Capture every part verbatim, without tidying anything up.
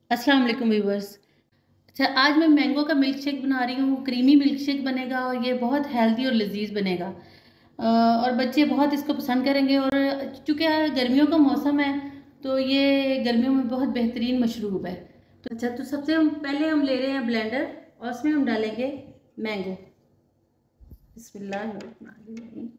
अस्सलाम वालेकुम व्यूवर्स। अच्छा, आज मैं मैंगो का मिल्क शेक बना रही हूँ। क्रीमी मिल्क शेक बनेगा और ये बहुत हेल्दी और लजीज बनेगा। अ, और बच्चे बहुत इसको पसंद करेंगे। और चूँकि गर्मियों का मौसम है तो ये गर्मियों में बहुत बेहतरीन मशरूब है। तो अच्छा, तो सबसे हम पहले हम ले रहे हैं ब्लेंडर और उसमें हम डालेंगे मैंगो। बिस्मिल्लाह।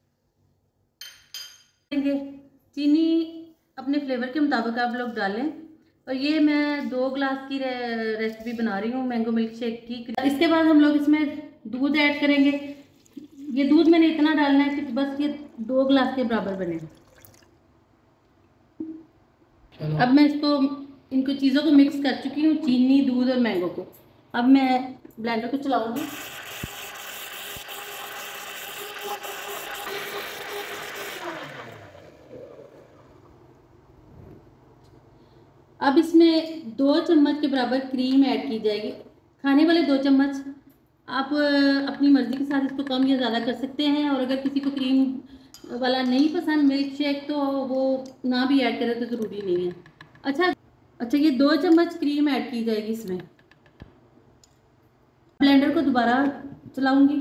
देंगे चीनी अपने फ्लेवर के मुताबिक आप लोग डालें। और ये मैं दो ग्लास की रे, रेसिपी बना रही हूँ मैंगो मिल्क शेक की। इसके बाद हम लोग इसमें दूध ऐड करेंगे। ये दूध मैंने इतना डालना है कि बस ये दो ग्लास के बराबर बने। अब मैं इसको इनको चीज़ों को मिक्स कर चुकी हूँ, चीनी, दूध और मैंगो को। अब मैं ब्लेंडर को चलाऊंगी। अब इसमें दो चम्मच के बराबर क्रीम ऐड की जाएगी। खाने वाले दो चम्मच। आप अ, अपनी मर्ज़ी के साथ इसको कम या ज़्यादा कर सकते हैं। और अगर किसी को क्रीम वाला नहीं पसंद मिल्क शेक तो वो ना भी ऐड करें तो ज़रूरी नहीं है। अच्छा अच्छा, ये दो चम्मच क्रीम ऐड की जाएगी इसमें। ब्लेंडर को दोबारा चलाऊंगी।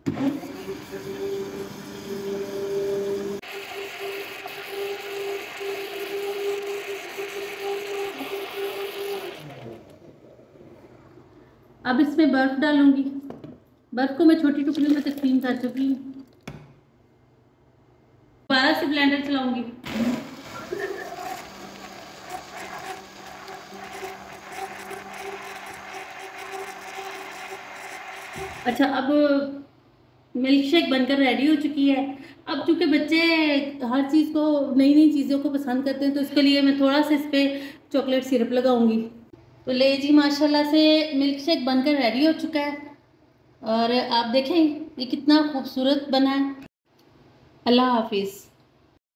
अब इसमें बर्फ़ डालूंगी। बर्फ़ को मैं छोटी टुकड़ियों में तकसीम कर चुकी हूँ। दोबारा से ब्लेंडर चलाऊंगी। अच्छा, अब मिल्क शेक बनकर रेडी हो चुकी है। अब चूंकि बच्चे हर चीज़ को, नई नई चीज़ों को पसंद करते हैं तो इसके लिए मैं थोड़ा सा इस पर चॉकलेट सिरप लगाऊंगी। तो ले जी, माशाल्लाह से मिल्क शेक बनकर रेडी हो चुका है। और आप देखें ये कितना खूबसूरत बना है। अल्लाह हाफिज़।